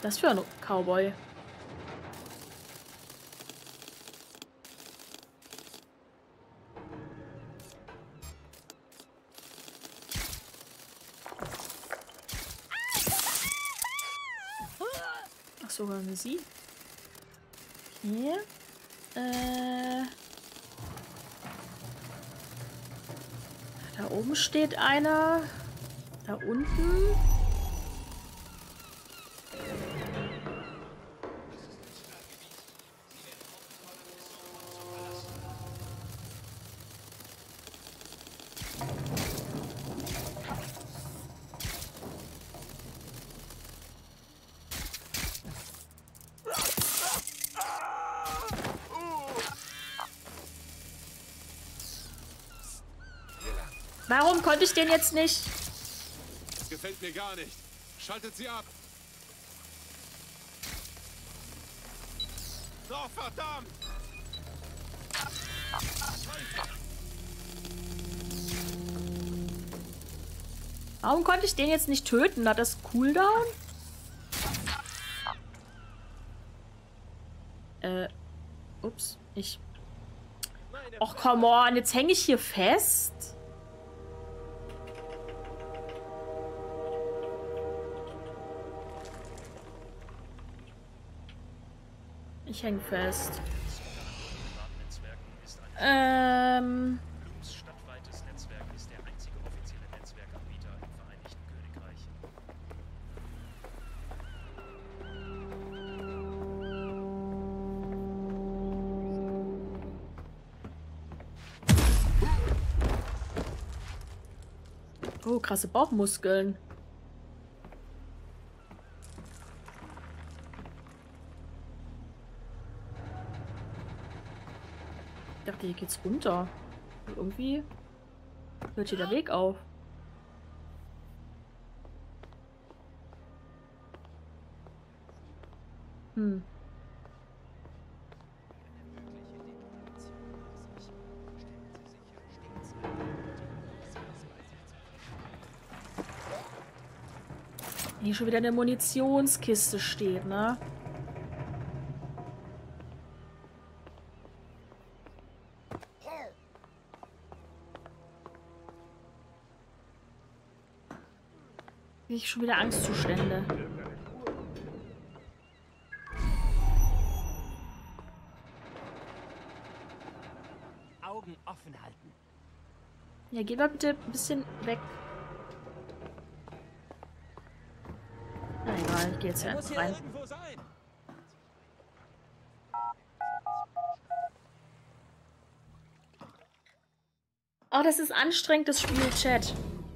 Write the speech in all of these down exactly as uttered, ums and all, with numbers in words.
Das für ein Cowboy. Ach, sogar eine sie. Hier. Äh. Da oben steht einer. Da unten. Warum konnte ich den jetzt nicht? Das gefällt mir gar nicht. Schaltet sie ab. Oh, verdammt! Warum konnte ich den jetzt nicht töten? Hat das Cooldown? Äh, ups, ich... Och, come on, jetzt hänge ich hier fest? Ich hänge fest. Ähm... Blooms stadtweites Netzwerk ist der einzige offizielle Netzwerkanbieter im Vereinigten Königreich. Oh, krasse Bauchmuskeln. Ich dachte, hier geht's runter. Und irgendwie hört hier der Weg auf. Hm. Hier schon wieder eine Munitionskiste steht, ne? Ich schon wieder Angstzustände. Augen offen halten. Ja, geh mal bitte ein bisschen weg. Na egal, ich gehe jetzt hier einfach rein. Oh, das ist anstrengend, das Spiel, Chat.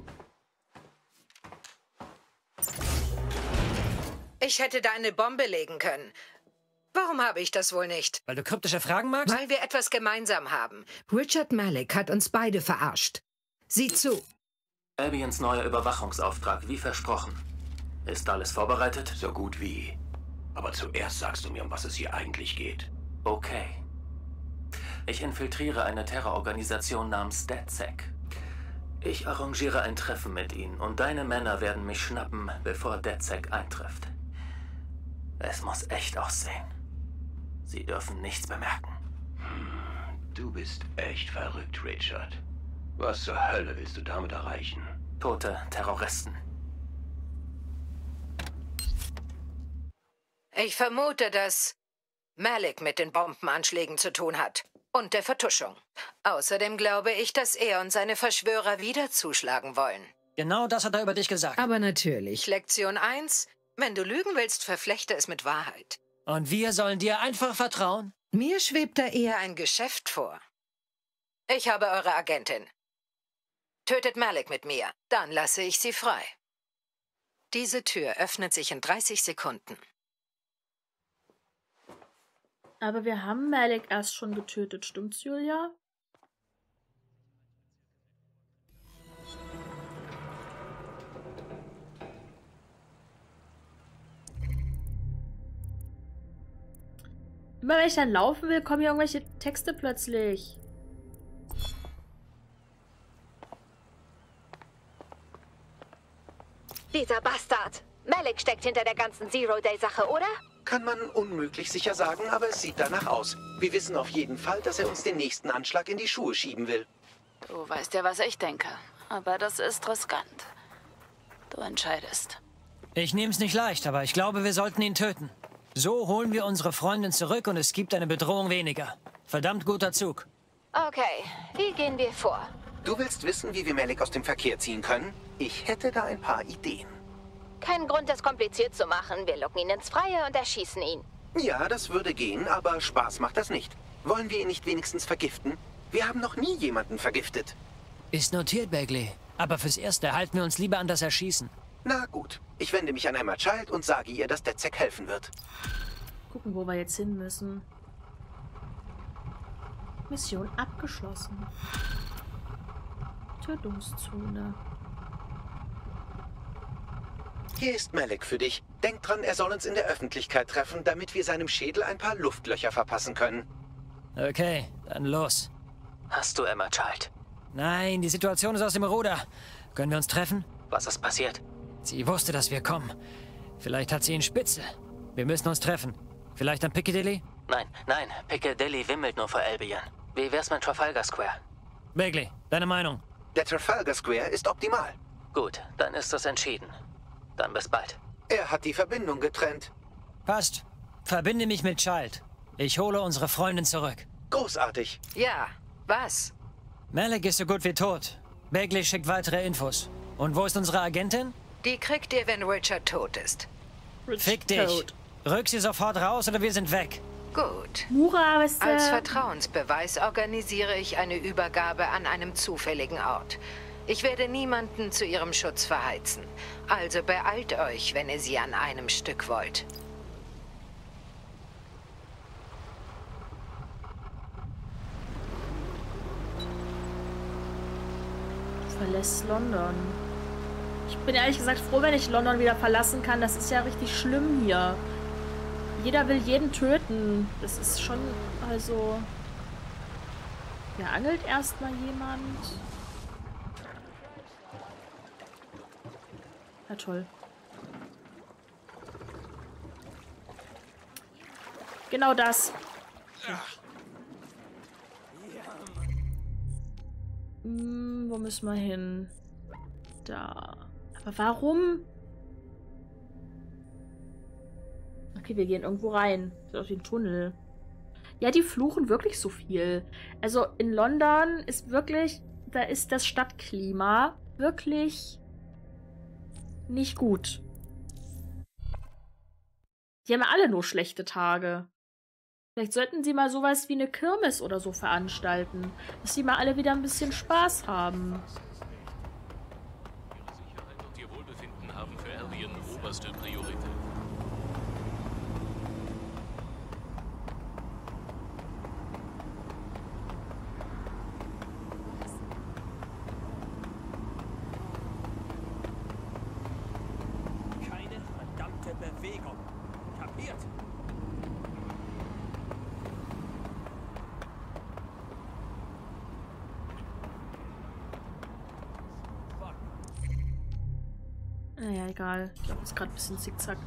Ich hätte da eine Bombe legen können. Warum habe ich das wohl nicht? Weil du kryptische Fragen magst? Weil wir etwas gemeinsam haben. Richard Malik hat uns beide verarscht. Sieh zu. Albions neuer Überwachungsauftrag, wie versprochen. Ist alles vorbereitet? So gut wie. Aber zuerst sagst du mir, um was es hier eigentlich geht. Okay. Ich infiltriere eine Terrororganisation namens DedSec. Ich arrangiere ein Treffen mit ihnen und deine Männer werden mich schnappen, bevor DedSec eintrifft. Es muss echt aussehen. Sie dürfen nichts bemerken. Hm, du bist echt verrückt, Richard. Was zur Hölle willst du damit erreichen? Tote Terroristen. Ich vermute, dass Malik mit den Bombenanschlägen zu tun hat. Und der Vertuschung. Außerdem glaube ich, dass er und seine Verschwörer wieder zuschlagen wollen. Genau das hat er über dich gesagt. Aber natürlich. Lektion eins. Wenn du lügen willst, verflechte es mit Wahrheit. Und wir sollen dir einfach vertrauen? Mir schwebt da eher ein Geschäft vor. Ich habe eure Agentin. Tötet Malik mit mir, dann lasse ich sie frei. Diese Tür öffnet sich in dreißig Sekunden. Aber wir haben Malik erst schon getötet, stimmt's, Julia? Immer wenn ich dann laufen will, kommen hier irgendwelche Texte plötzlich. Dieser Bastard! Malik steckt hinter der ganzen Zero-Day-Sache, oder? Kann man unmöglich sicher sagen, aber es sieht danach aus. Wir wissen auf jeden Fall, dass er uns den nächsten Anschlag in die Schuhe schieben will. Du weißt ja, was ich denke. Aber das ist riskant. Du entscheidest. Ich nehm's nicht leicht, aber ich glaube, wir sollten ihn töten. So holen wir unsere Freundin zurück und es gibt eine Bedrohung weniger. Verdammt guter Zug. Okay, wie gehen wir vor? Du willst wissen, wie wir Malik aus dem Verkehr ziehen können? Ich hätte da ein paar Ideen. Kein Grund, das kompliziert zu machen. Wir locken ihn ins Freie und erschießen ihn. Ja, das würde gehen, aber Spaß macht das nicht. Wollen wir ihn nicht wenigstens vergiften? Wir haben noch nie jemanden vergiftet. Ist notiert, Bagley. Aber fürs Erste halten wir uns lieber an das Erschießen. Na gut. Ich wende mich an Emma Child und sage ihr, dass DedSec helfen wird. Gucken, wo wir jetzt hin müssen. Mission abgeschlossen. Tötungszone. Hier ist Malik für dich. Denk dran, er soll uns in der Öffentlichkeit treffen, damit wir seinem Schädel ein paar Luftlöcher verpassen können. Okay, dann los. Hast du Emma Child? Nein, die Situation ist aus dem Ruder. Können wir uns treffen? Was ist passiert? Sie wusste, dass wir kommen. Vielleicht hat sie ihn spitze. Wir müssen uns treffen. Vielleicht am Piccadilly? Nein, nein, Piccadilly wimmelt nur vor Albion. Wie wär's mit Trafalgar Square? Bagley, deine Meinung? Der Trafalgar Square ist optimal. Gut, dann ist das entschieden. Dann bis bald. Er hat die Verbindung getrennt. Passt. Verbinde mich mit Child. Ich hole unsere Freundin zurück. Großartig. Ja, was? Malik ist so gut wie tot. Bagley schickt weitere Infos. Und wo ist unsere Agentin? Die kriegt ihr, wenn Richard tot ist. Fick dich. Rück sie sofort raus oder wir sind weg. Gut. Mura, was Als äh... Vertrauensbeweis organisiere ich eine Übergabe an einem zufälligen Ort. Ich werde niemanden zu ihrem Schutz verheizen. Also beeilt euch, wenn ihr sie an einem Stück wollt. Verlässt London. Ich bin ehrlich gesagt froh, wenn ich London wieder verlassen kann. Das ist ja richtig schlimm hier. Jeder will jeden töten. Das ist schon, also... Ja, angelt erstmal jemand. Ja, toll. Genau das. Hm, wo müssen wir hin? Da. Aber warum? Okay, wir gehen irgendwo rein. Auf den Tunnel. Ja, die fluchen wirklich so viel. Also in London ist wirklich, da ist das Stadtklima wirklich nicht gut. Die haben ja alle nur schlechte Tage. Vielleicht sollten sie mal sowas wie eine Kirmes oder so veranstalten. Dass die mal alle wieder ein bisschen Spaß haben. Ihre Sicherheit und ihr Wohlbefinden haben für Albion oberste Priorität. Keine verdammte Bewegung. Kapiert? Naja, egal. Ich glaube, es ist gerade ein bisschen zickzack.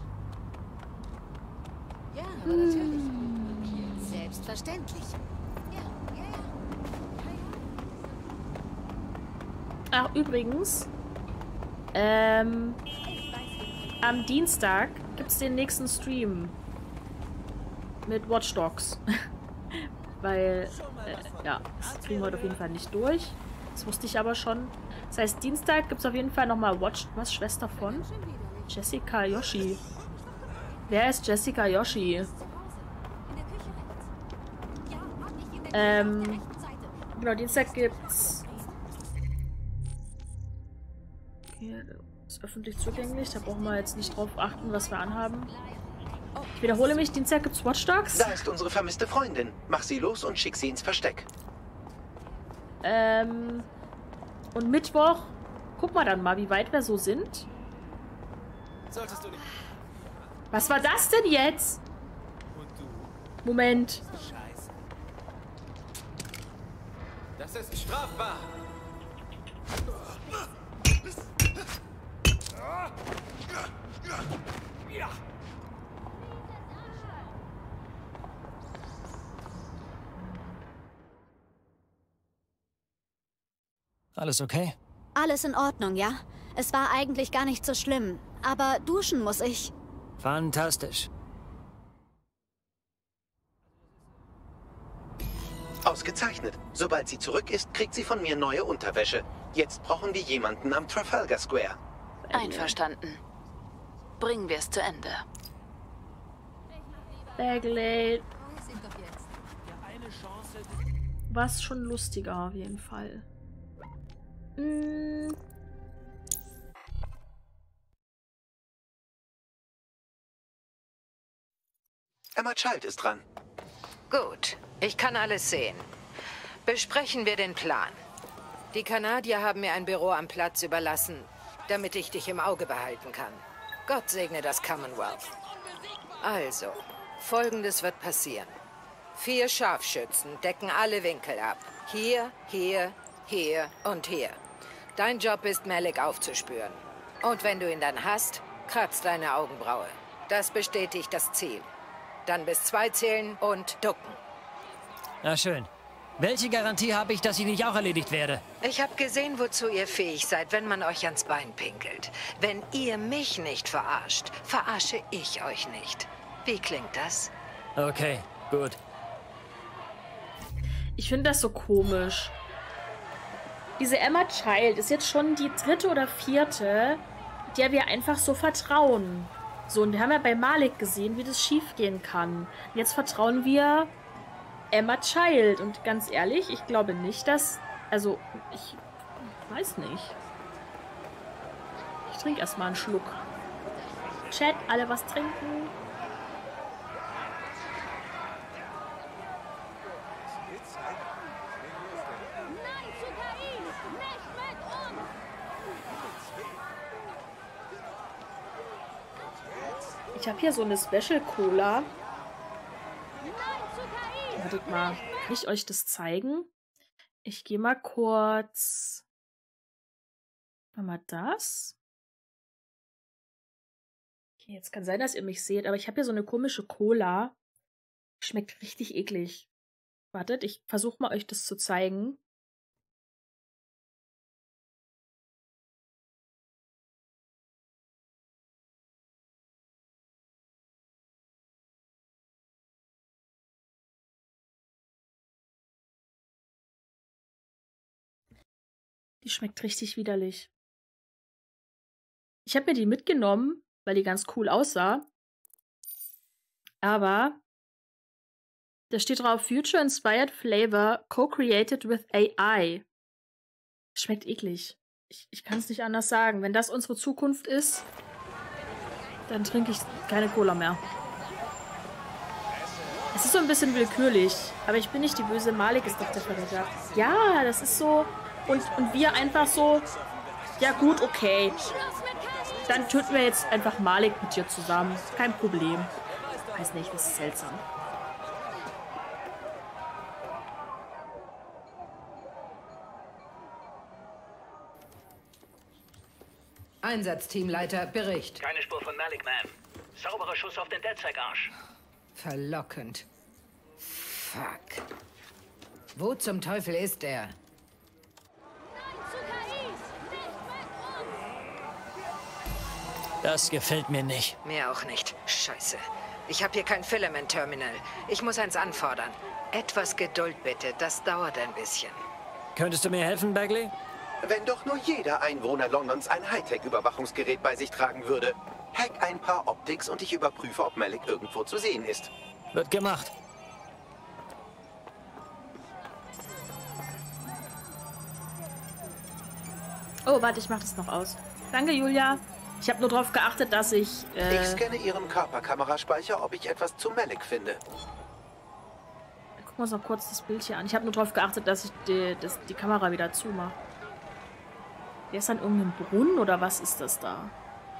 Ja, aber natürlich. Selbstverständlich. Ja, ja, ja. Ach, übrigens. Ähm. Am Dienstag gibt es den nächsten Stream. Mit Watch Dogs. Weil, äh, ja, das kriegen wir heute auf jeden Fall nicht durch. Das wusste ich aber schon. Das heißt, Dienstag gibt es auf jeden Fall nochmal Watch... Was? Schwester von? Jessica Yoshi. Wer ist Jessica Yoshi? Ähm... Genau, Dienstag gibt's... Okay, das ist öffentlich zugänglich. Da brauchen wir jetzt nicht drauf achten, was wir anhaben. Ich wiederhole mich, Dienstag gibt's Watch Dogs. Da ist unsere vermisste Freundin. Mach sie los und schick sie ins Versteck. Ähm... Und Mittwoch, guck mal dann mal, wie weit wir so sind. Solltest du nicht. Was war das denn jetzt? Moment. Scheiße. Das ist strafbar. Alles okay? Alles in Ordnung, ja? Es war eigentlich gar nicht so schlimm. Aber duschen muss ich. Fantastisch. Ausgezeichnet. Sobald sie zurück ist, kriegt sie von mir neue Unterwäsche. Jetzt brauchen wir jemanden am Trafalgar Square. Einverstanden. Bringen wir es zu Ende. Bagley. Was schon lustiger auf jeden Fall. Hm. Emma Child ist dran. Gut, ich kann alles sehen. Besprechen wir den Plan. Die Kanadier haben mir ein Büro am Platz überlassen, damit ich dich im Auge behalten kann. Gott segne das Commonwealth. Also, Folgendes wird passieren. Vier Scharfschützen decken alle Winkel ab. Hier, hier, hier und hier. Dein Job ist, Malik aufzuspüren. Und wenn du ihn dann hast, kratzt deine Augenbraue. Das bestätigt das Ziel. Dann bis zwei zählen und ducken. Na schön. Welche Garantie habe ich, dass ich nicht auch erledigt werde? Ich habe gesehen, wozu ihr fähig seid, wenn man euch ans Bein pinkelt. Wenn ihr mich nicht verarscht, verarsche ich euch nicht. Wie klingt das? Okay, gut. Ich finde das so komisch. Diese Emma Child ist jetzt schon die dritte oder vierte, der wir einfach so vertrauen. So, und wir haben ja bei Malik gesehen, wie das schiefgehen kann. Jetzt vertrauen wir Emma Child. Und ganz ehrlich, ich glaube nicht, dass... Also, ich weiß nicht. Ich trinke erstmal einen Schluck. Chat, alle was trinken? Ich habe hier so eine Special Cola. Wartet mal. Kann ich euch das zeigen? Ich gehe mal kurz... Mal mal das. Okay, jetzt kann sein, dass ihr mich seht, aber ich habe hier so eine komische Cola. Schmeckt richtig eklig. Wartet, ich versuche mal euch das zu zeigen. Die schmeckt richtig widerlich. Ich habe mir die mitgenommen, weil die ganz cool aussah. Aber da steht drauf, Future Inspired Flavor Co-Created with A I. Schmeckt eklig. Ich, ich kann es nicht anders sagen. Wenn das unsere Zukunft ist, dann trinke ich keine Cola mehr. Es ist so ein bisschen willkürlich. Aber ich bin nicht die böse. Malik ist doch der Verräter. Ja, das ist so... Und, und wir einfach so, ja gut, okay. Dann töten wir jetzt einfach Malik mit dir zusammen. Kein Problem. Weiß nicht, das ist seltsam. Einsatzteamleiter, Bericht. Keine Spur von Malik, Ma'am. Sauberer Schuss auf den DedSec-Arsch. Verlockend. Fuck. Wo zum Teufel ist er? Das gefällt mir nicht. Mir auch nicht. Scheiße. Ich habe hier kein Filament-Terminal. Ich muss eins anfordern. Etwas Geduld bitte, das dauert ein bisschen. Könntest du mir helfen, Bagley? Wenn doch nur jeder Einwohner Londons ein Hightech-Überwachungsgerät bei sich tragen würde. Hack ein paar Optics und ich überprüfe, ob Malik irgendwo zu sehen ist. Wird gemacht. Oh, warte, ich mach das noch aus. Danke, Julia. Ich habe nur darauf geachtet, dass ich... Äh ich scanne Ihren Körperkameraspeicher, ob ich etwas zu Malik finde. Gucken wir uns noch kurz das Bild hier an. Ich habe nur darauf geachtet, dass ich die, das, die Kamera wieder zumache. Der ist an irgendeinem Brunnen oder was ist das da?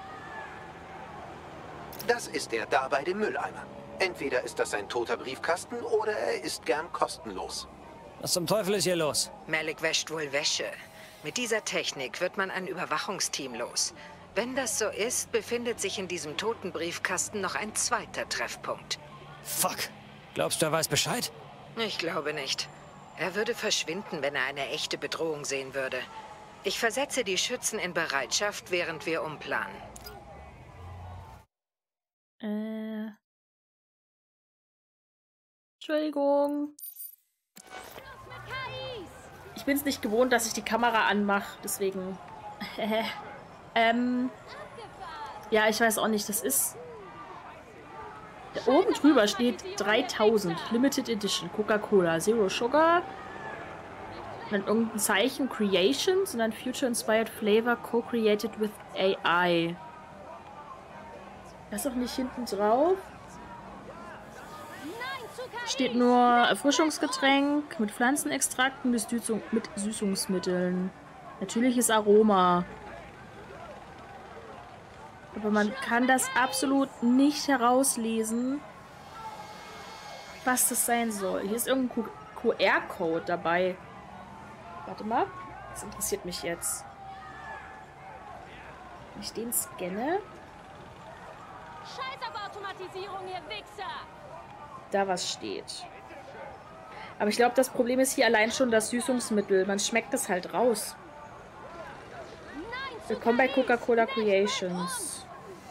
Das ist er da bei dem Mülleimer. Entweder ist das ein toter Briefkasten oder er ist gern kostenlos. Was zum Teufel ist hier los? Malik wäscht wohl Wäsche. Mit dieser Technik wird man ein Überwachungsteam los. Wenn das so ist, befindet sich in diesem toten Briefkasten noch ein zweiter Treffpunkt. Fuck. Glaubst du, er weiß Bescheid? Ich glaube nicht. Er würde verschwinden, wenn er eine echte Bedrohung sehen würde. Ich versetze die Schützen in Bereitschaft, während wir umplanen. Äh. Entschuldigung. Ich bin es nicht gewohnt, dass ich die Kamera anmache, deswegen. ähm. Ja, ich weiß auch nicht, das ist. Da oben drüber steht dreitausend Limited Edition Coca-Cola Zero Sugar. Dann irgendein Zeichen Creations und dann Future Inspired Flavor Co-Created with A I. Das ist auch nicht hinten drauf. Steht nur Erfrischungsgetränk mit Pflanzenextrakten mit, Süßung, mit Süßungsmitteln. Natürliches Aroma. Aber man kann das absolut nicht herauslesen, was das sein soll. Hier ist irgendein Q R-Code dabei. Warte mal. Das interessiert mich jetzt. Wenn ich den scanne. Scheiß auf Automatisierung, ihr Wichser! Da was steht. Aber ich glaube, das Problem ist hier allein schon das Süßungsmittel. Man schmeckt das halt raus. Willkommen bei Coca-Cola Creations.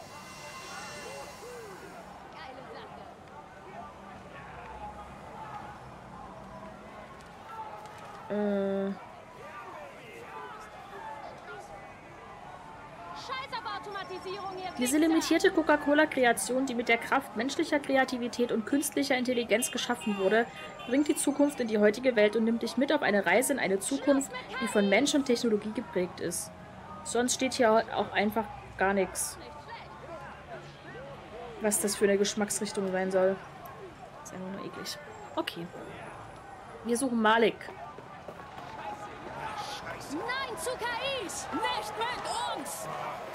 Äh... Diese limitierte Coca-Cola-Kreation, die mit der Kraft menschlicher Kreativität und künstlicher Intelligenz geschaffen wurde, bringt die Zukunft in die heutige Welt und nimmt dich mit auf eine Reise in eine Zukunft, die von Mensch und Technologie geprägt ist. Sonst steht hier auch einfach gar nichts. Was das für eine Geschmacksrichtung sein soll. Ist einfach nur eklig. Okay. Wir suchen Malik. Nein zu K Is! Nicht mit uns!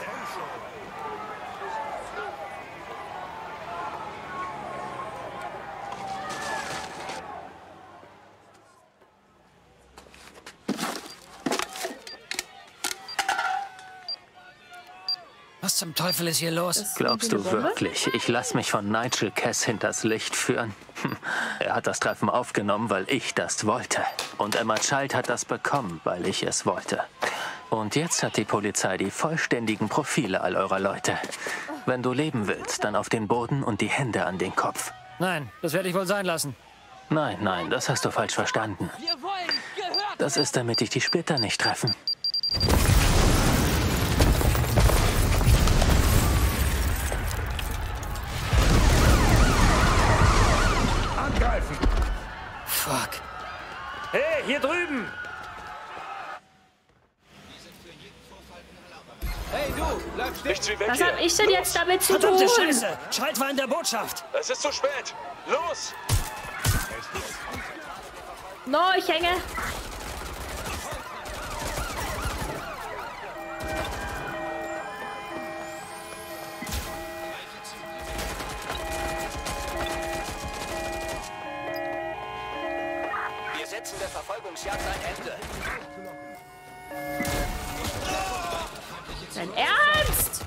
Was zum Teufel ist hier los? Glaubst du wirklich, ich lasse mich von Nigel Cass hinters Licht führen? Hm. Er hat das Treffen aufgenommen, weil ich das wollte. Und Emma Child hat das bekommen, weil ich es wollte. Und jetzt hat die Polizei die vollständigen Profile all eurer Leute. Wenn du leben willst, dann auf den Boden und die Hände an den Kopf. Nein, das werde ich wohl sein lassen. Nein, nein, das hast du falsch verstanden. Das ist, damit dich die Splitter nicht treffen. Angreifen! Fuck. Hey, hier drüben! Hey, du! Bleib stehen! Nicht wie weg Was hier. hab ich denn jetzt damit zu tun? Verdammte Scheiße! Child war in der Botschaft! Es ist zu spät! Los! No, ich hänge. Wir setzen der Verfolgungsjagd ein Ende. Dein Ernst?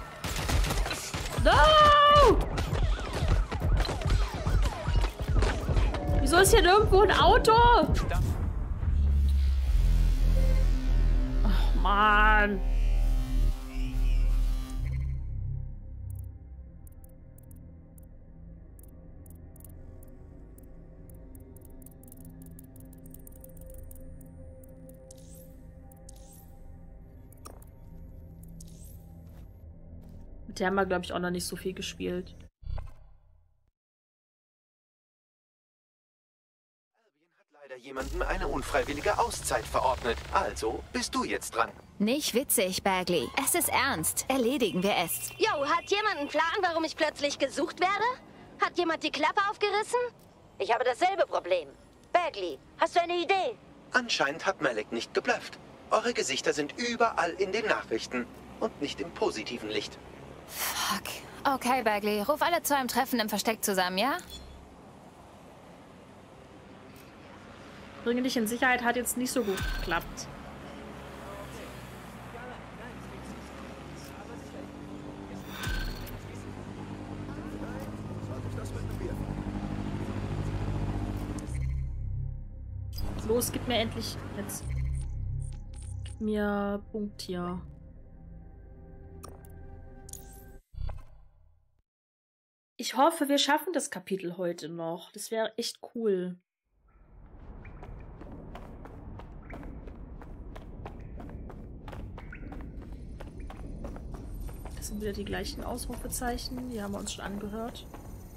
No! Wieso ist hier nirgendwo ein Auto? Ach, Mann. Mit der haben wir, glaube ich, auch noch nicht so viel gespielt. Jemandem eine unfreiwillige Auszeit verordnet. Also bist du jetzt dran. Nicht witzig, Bagley. Es ist ernst. Erledigen wir es. Jo, hat jemand einen Plan, warum ich plötzlich gesucht werde? Hat jemand die Klappe aufgerissen? Ich habe dasselbe Problem. Bagley, hast du eine Idee? Anscheinend hat Malik nicht geblufft. Eure Gesichter sind überall in den Nachrichten und nicht im positiven Licht. Fuck. Okay, Bagley, ruf alle zu einem Treffen im Versteck zusammen, ja? Bringe dich in Sicherheit hat jetzt nicht so gut geklappt. los, gib mir endlich jetzt. Gib mir Punkt hier. Ich hoffe, wir schaffen das Kapitel heute noch. Das wäre echt cool. Das sind wieder die gleichen Ausrufezeichen. Die haben wir uns schon angehört.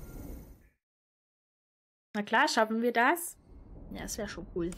Na klar, schaffen wir das? Ja, das wäre schon cool.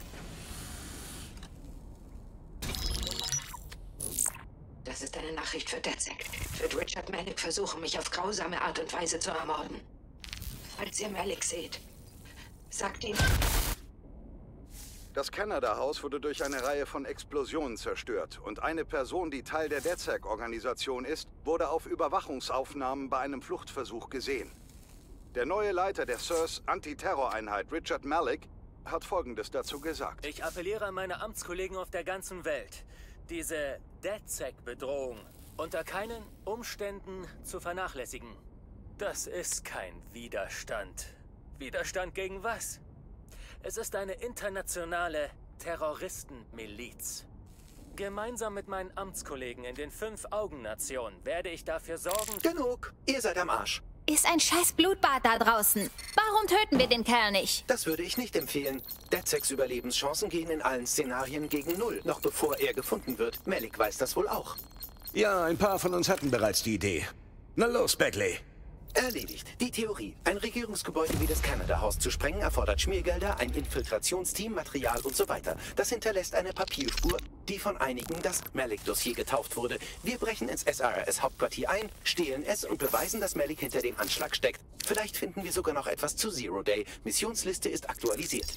Das ist eine Nachricht für DedSec. Wird Richard Malik versuchen, mich auf grausame Art und Weise zu ermorden. Falls ihr Malik seht, sagt ihm... Das Canada-Haus wurde durch eine Reihe von Explosionen zerstört und eine Person, die Teil der DedSec-Organisation ist, wurde auf Überwachungsaufnahmen bei einem Fluchtversuch gesehen. Der neue Leiter der S I R S Antiterroreinheit, Richard Malik, hat Folgendes dazu gesagt. Ich appelliere an meine Amtskollegen auf der ganzen Welt, diese DedSec-Bedrohung unter keinen Umständen zu vernachlässigen. Das ist kein Widerstand. Widerstand gegen was? Es ist eine internationale Terroristenmiliz. Gemeinsam mit meinen Amtskollegen in den Fünf-Augen-Nationen werde ich dafür sorgen... Genug! Ihr seid am Arsch. Ist ein scheiß Blutbad da draußen. Warum töten wir den Kerl nicht? Das würde ich nicht empfehlen. DedSecs Überlebenschancen gehen in allen Szenarien gegen Null, noch bevor er gefunden wird. Malik weiß das wohl auch. Ja, ein paar von uns hatten bereits die Idee. Na los, Bagley. Erledigt. Die Theorie. Ein Regierungsgebäude wie das Canada-Haus zu sprengen, erfordert Schmiergelder, ein Infiltrationsteam, Material und so weiter. Das hinterlässt eine Papierspur, die von einigen das Malik-Dossier getauft wurde. Wir brechen ins S R S-Hauptquartier ein, stehlen es und beweisen, dass Malik hinter dem Anschlag steckt. Vielleicht finden wir sogar noch etwas zu Zero Day. Missionsliste ist aktualisiert.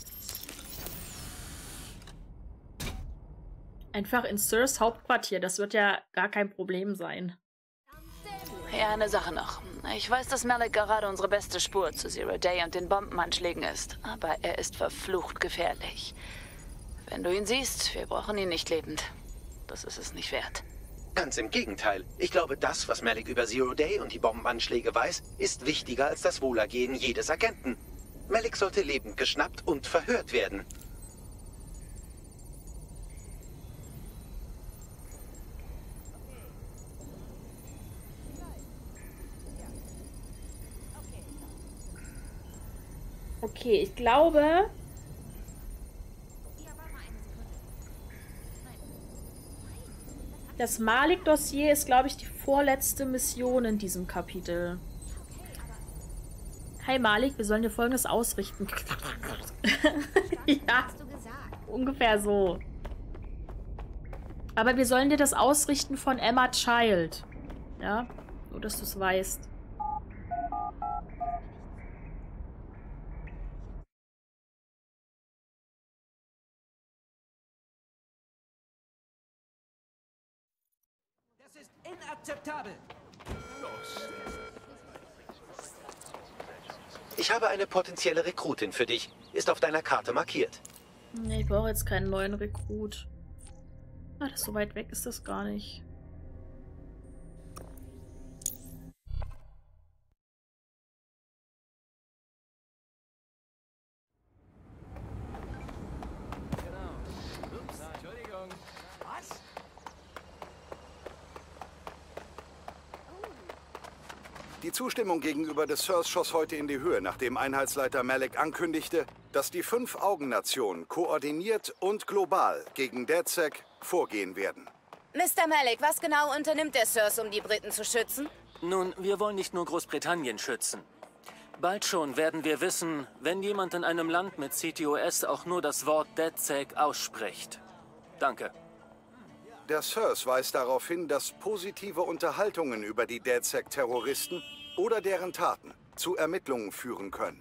Einfach ins S I R S Hauptquartier. Das wird ja gar kein Problem sein. Ja, eine Sache noch. Ich weiß, dass Malik gerade unsere beste Spur zu Zero Day und den Bombenanschlägen ist. Aber er ist verflucht gefährlich. Wenn du ihn siehst, wir brauchen ihn nicht lebend. Das ist es nicht wert. Ganz im Gegenteil. Ich glaube, das, was Malik über Zero Day und die Bombenanschläge weiß, ist wichtiger als das Wohlergehen jedes Agenten. Malik sollte lebend geschnappt und verhört werden. Okay, ich glaube... Das Malik-Dossier ist, glaube ich, die vorletzte Mission in diesem Kapitel. Hey Malik, wir sollen dir Folgendes ausrichten. Ja, ungefähr so. Aber wir sollen dir das ausrichten von Emma Child. Ja, nur dass du es weißt. Das ist inakzeptabel. Ich habe eine potenzielle Rekrutin für dich. Ist auf deiner Karte markiert. Nee, ich brauche jetzt keinen neuen Rekrut. Ah, das ist so weit weg ist das gar nicht. Die Zustimmung gegenüber des S I R S schoss heute in die Höhe, nachdem Einheitsleiter Malik ankündigte, dass die Fünf-Augen-Nationen koordiniert und global gegen DedSec vorgehen werden. Mister Malik, was genau unternimmt der S I R S, um die Briten zu schützen? Nun, wir wollen nicht nur Großbritannien schützen. Bald schon werden wir wissen, wenn jemand in einem Land mit C T O S auch nur das Wort DedSec ausspricht. Danke. Der S I R S weist darauf hin, dass positive Unterhaltungen über die DedSec-Terroristen oder deren Taten zu Ermittlungen führen können.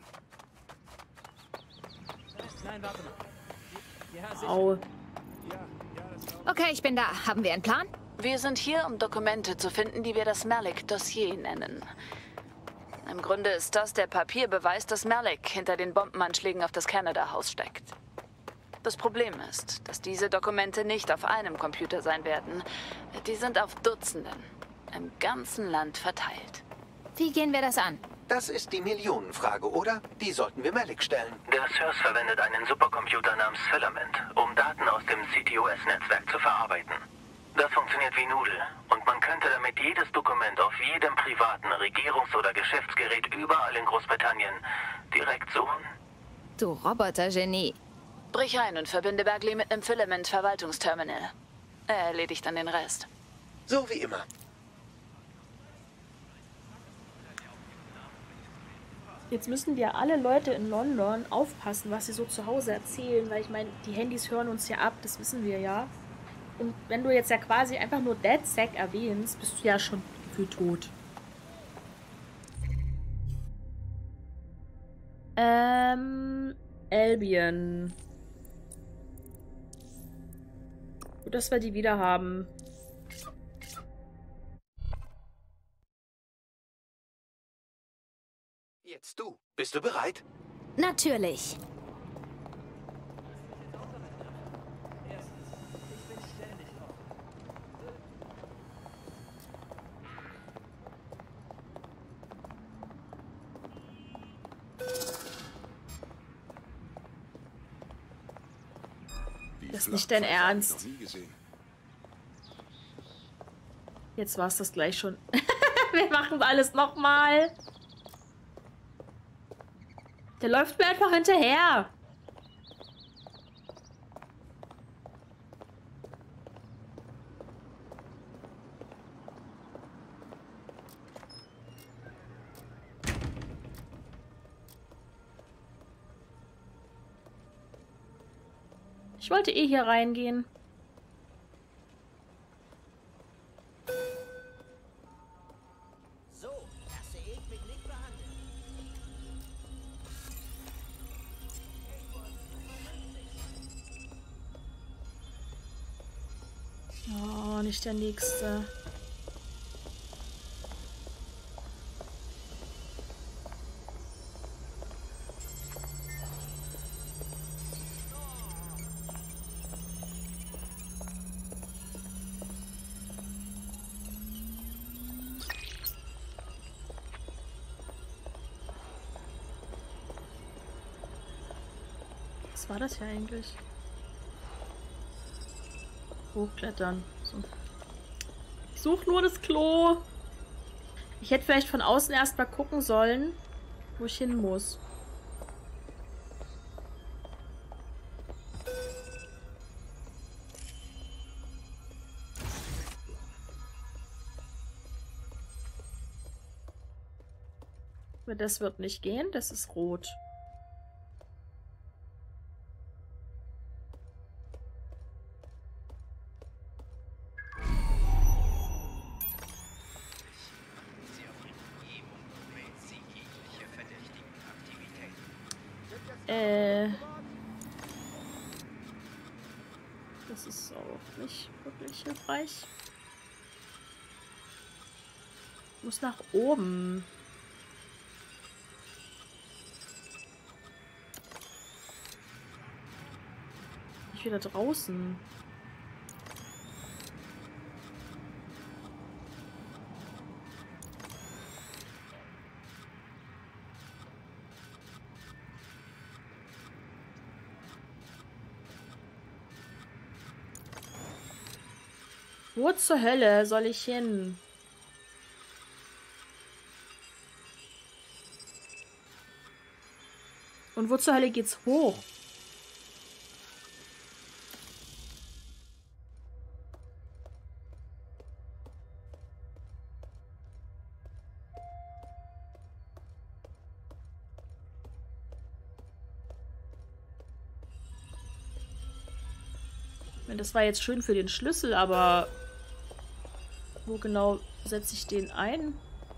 Nein, warte mal. Ja, sicher. Au. Okay, ich bin da. Haben wir einen Plan? Wir sind hier, um Dokumente zu finden, die wir das Malik-Dossier nennen. Im Grunde ist das der Papierbeweis, dass Malik hinter den Bombenanschlägen auf das Canada-Haus steckt. Das Problem ist, dass diese Dokumente nicht auf einem Computer sein werden. Die sind auf Dutzenden, im ganzen Land verteilt. Wie gehen wir das an? Das ist die Millionenfrage, oder? Die sollten wir Malik stellen. Der Source verwendet einen Supercomputer namens Filament, um Daten aus dem C T O S-Netzwerk zu verarbeiten. Das funktioniert wie Nudel und man könnte damit jedes Dokument auf jedem privaten Regierungs- oder Geschäftsgerät überall in Großbritannien direkt suchen. Du Robotergenie. Brich ein und verbinde Bagley mit einem Filament-Verwaltungsterminal. Er erledigt dann den Rest. So wie immer. Jetzt müssen wir alle Leute in London aufpassen, was sie so zu Hause erzählen, weil ich meine, die Handys hören uns ja ab, das wissen wir ja. Und wenn du jetzt ja quasi einfach nur DedSec erwähnst, bist du ja schon für tot. Ähm, Albion. Gut, dass wir die wieder haben. Jetzt du. Bist du bereit? Natürlich. Das ist nicht dein Ernst. Jetzt war es das gleich schon. Wir machen alles nochmal. Der läuft mir einfach hinterher. Ich wollte eh hier reingehen. So, lasse ich mich nicht behandeln. Oh, nicht der nächste. Was war das hier eigentlich? Hochklettern. So. Ich suche nur das Klo. Ich hätte vielleicht von außen erst mal gucken sollen, wo ich hin muss. Aber das wird nicht gehen, das ist rot. Äh. Das ist auch nicht wirklich hilfreich. Ich muss nach oben. Ich wieder draußen. Wo zur Hölle soll ich hin? Und wo zur Hölle geht's hoch? Das war jetzt schön für den Schlüssel, aber wo genau setze ich den ein?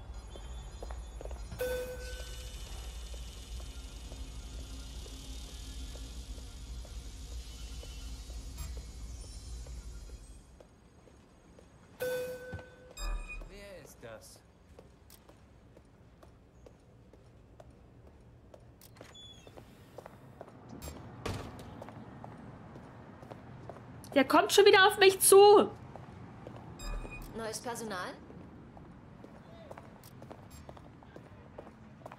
Wer ist das? Der kommt schon wieder auf mich zu. Neues Personal?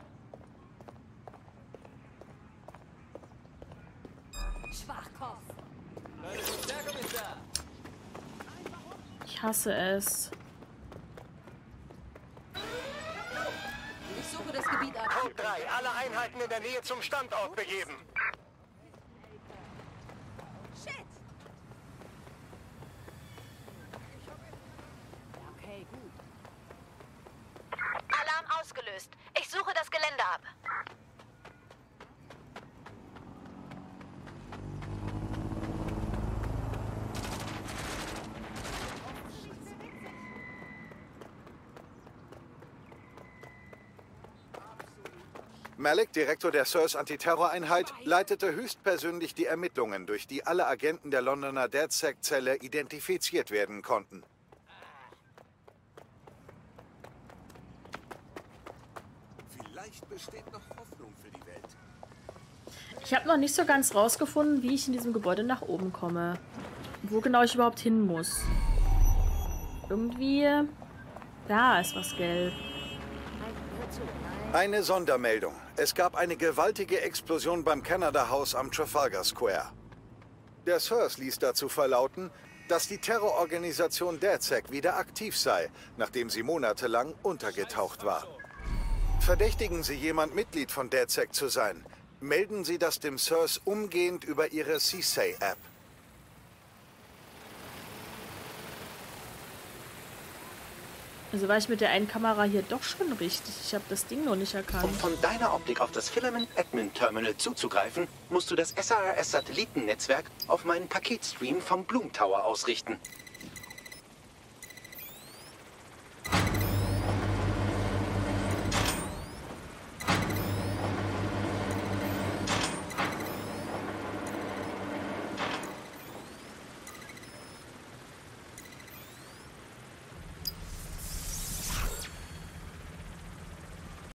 Schwachkopf. Ich hasse es. Ich suche das Gebiet ab. Code drei, alle Einheiten in der Nähe zum Standort begeben. Shit! Okay, gut. Alarm ausgelöst. Ich suche das Gelände ab. Malik, Direktor der S I R S Antiterroreinheit, leitete höchstpersönlich die Ermittlungen, durch die alle Agenten der Londoner DedSec-Zelle identifiziert werden konnten. Vielleicht besteht noch Hoffnung für die Welt. Ich habe noch nicht so ganz rausgefunden, wie ich in diesem Gebäude nach oben komme. Wo genau ich überhaupt hin muss. Irgendwie... Da ist was gelb. Eine Sondermeldung. Es gab eine gewaltige Explosion beim Canada House am Trafalgar Square. Der S I R S ließ dazu verlauten, dass die Terrororganisation DedSec wieder aktiv sei, nachdem sie monatelang untergetaucht war. Verdächtigen Sie jemand, Mitglied von DedSec zu sein, melden Sie das dem S I R S umgehend über Ihre C S A Y-App. Also war ich mit der einen Kamera hier doch schon richtig. Ich habe das Ding noch nicht erkannt. Um von deiner Optik auf das Filament Admin Terminal zuzugreifen, musst du das S A R S-Satellitennetzwerk auf meinen Paketstream vom Bloom Tower ausrichten.